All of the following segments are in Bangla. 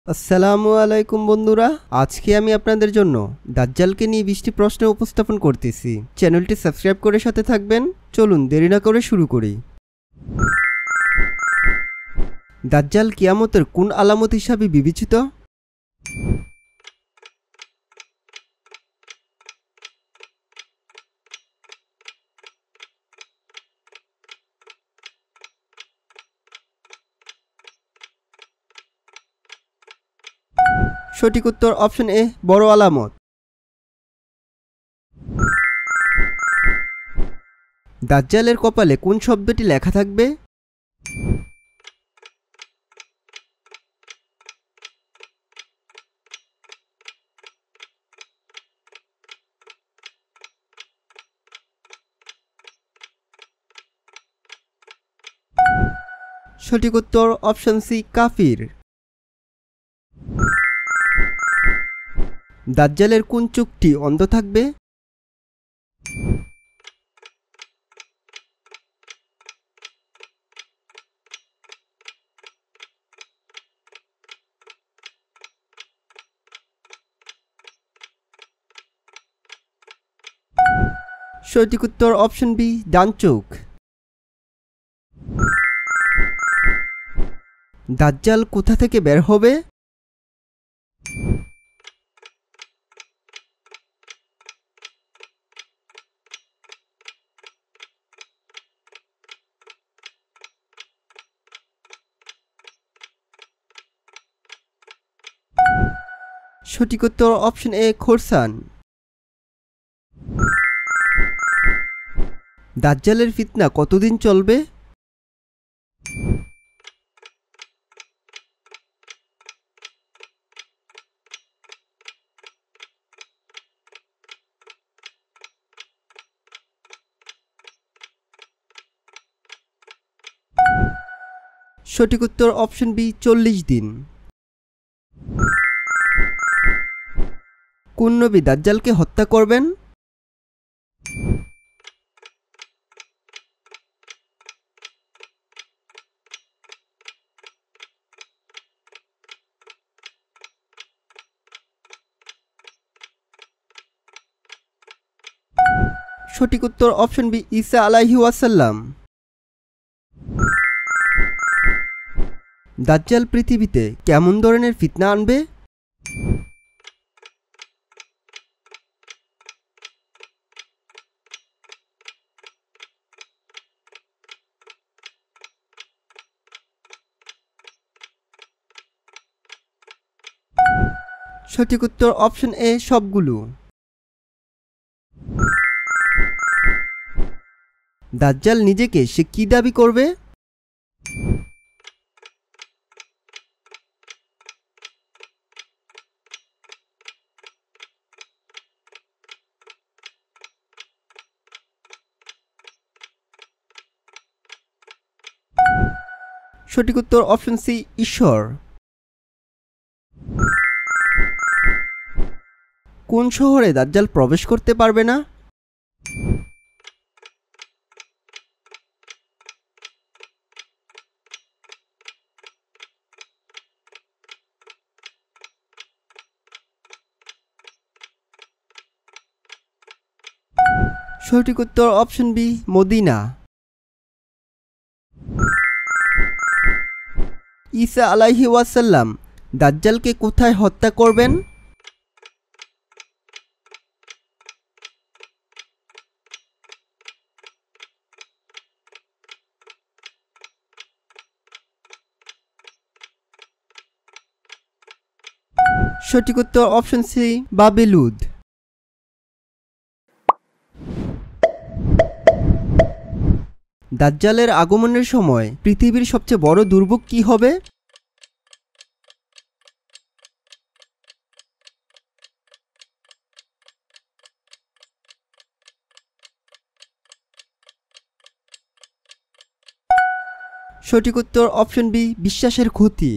আসসালামু আলাইকুম বন্ধুরা, আজকে আমি আপনাদের জন্য দাজ্জালকে নিয়ে 20টি প্রশ্ন উপস্থাপন করতেছি। চ্যানেলটি সাবস্ক্রাইব করে সাথে থাকবেন। চলুন দেরি না করে শুরু করি। দাজ্জাল কিয়ামতের কোন আলামত হিসাবে বিবেচিত? সঠিক উত্তর অপশন এ, বড় আলামত। দাজ্জালের কপালে কোন শব্দটি লেখা থাকবে? সঠিক উত্তর অপশন সি, কাফির। দাজ্জালের কোন চোখটি অন্ধ থাকবে? সঠিক উত্তর অপশন বি, ডান চোখ। দাজ্জাল কোথা থেকে বের হবে? সঠিক উত্তর অপশন এ, খোরসান। দাজ্জালের ফিতনা কতদিন চলবে? সঠিক উত্তর অপশন বি, 40 দিন। কোন নবী দাজ্জালকে হত্যা করবেন? সঠিক উত্তর অপশন বি, ঈসা আলাইহি ওয়াসাল্লাম। দাজ্জাল পৃথিবীতে কেমন ধরনের ফিতনা আনবে? সঠিক উত্তর অপশন এ, সবগুলো। দাজ্জাল নিজেকে সে কি দাবি করবে? সঠিক উত্তর অপশন সি, ঈশ্বর। কোন শহরে দাজ্জাল প্রবেশ করতে পারবে না? সঠিক উত্তর অপশন বি, মদিনা। ঈসা আলাইহি ওয়াসাল্লাম দাজ্জালকে কোথায় হত্যা করবেন? সঠিক উত্তর অপশন সি, বাবেলুদ। দাজ্জালের আগমনের সময় পৃথিবীর সবচেয়ে বড় দুর্ভোগ কি হবে? সঠিক উত্তর অপশন বি, বিশ্বাসের ক্ষতি।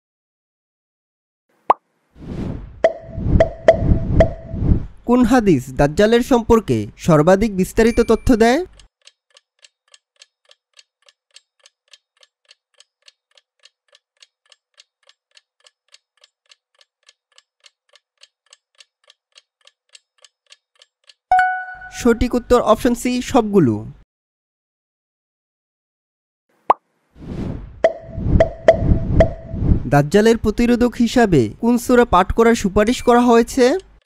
কোন হাদিস দাজ্জালের সম্পর্কে সর্বাধিক বিস্তারিত তথ্য দেয়? সঠিক উত্তর অপশন সি সবগুলো। দাজ্জালের প্রতিরোধক হিসাবে কোন সূরা পাঠ করার সুপারিশ করা হয়েছে?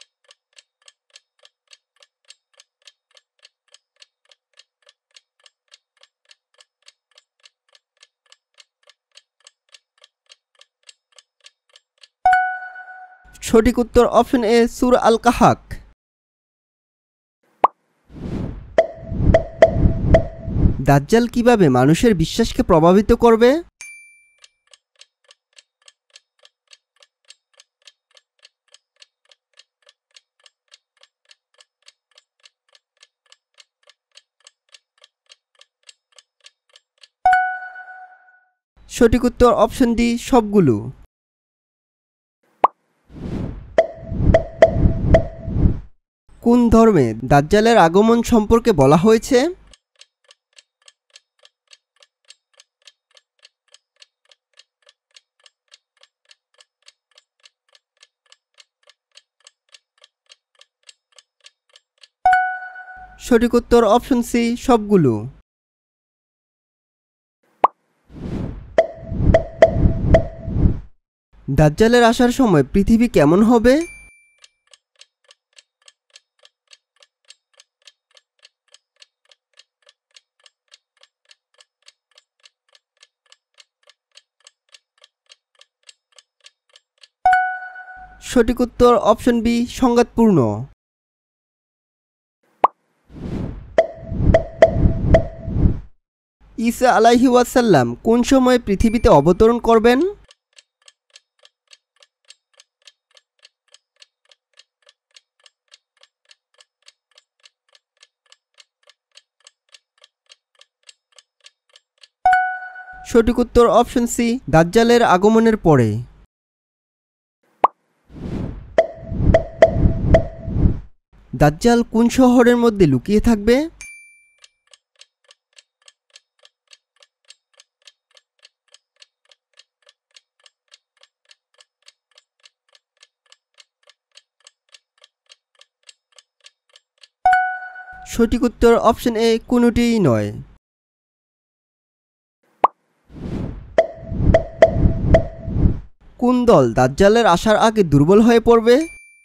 সঠিক উত্তর অপশন এ সূরা আল কাহাক। দাজ্জাল কিভাবে মানুষের বিশ্বাসকে প্রভাবিত করবে? সঠিক উত্তর অপশন ডি সবগুলো। কোন ধর্মে দাজ্জালের আগমন সম্পর্কে বলা হয়েছে? সঠিক উত্তর অপশন সি সবগুলো। দাজ্জালের আসার সময় পৃথিবী কেমন হবে? সঠিক উত্তর অপশন বি সংঘাতপূর্ণ। ঈসা আলাইহি ওয়াসাল্লাম কোন সময়ে পৃথিবীতে অবতরণ করবেন? সঠিক উত্তর অপশন সি দাজ্জালের আগমনের পরে। দাজ্জাল কোন শহরের মধ্যে লুকিয়ে থাকবে? সঠিক উত্তর অপশন এ কোনোটিই নয়। কোন দল দাজ্জালের আসার আগে দুর্বল হয়ে পড়বে?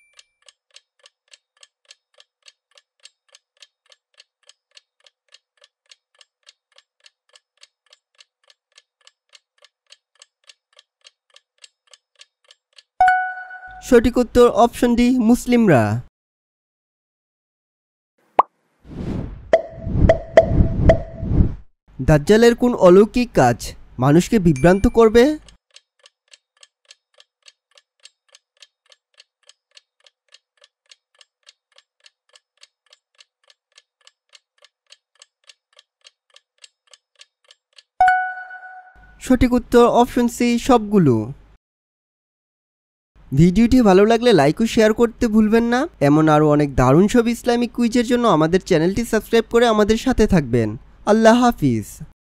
সঠিক উত্তর অপশন ডি মুসলিমরা। দাজ্জালের কোন অলৌকিক কাজ মানুষকে বিভ্রান্ত করবে? সঠিক উত্তর অপশন সি সবগুলো। ভিডিওটি ভালো লাগলে লাইক ও শেয়ার করতে ভুলবেন না। এমন আরও অনেক দারুণ সব ইসলামিক কুইজের জন্য আমাদের চ্যানেলটি সাবস্ক্রাইব করে আমাদের সাথে থাকবেন। আল্লাহ হাফিজ।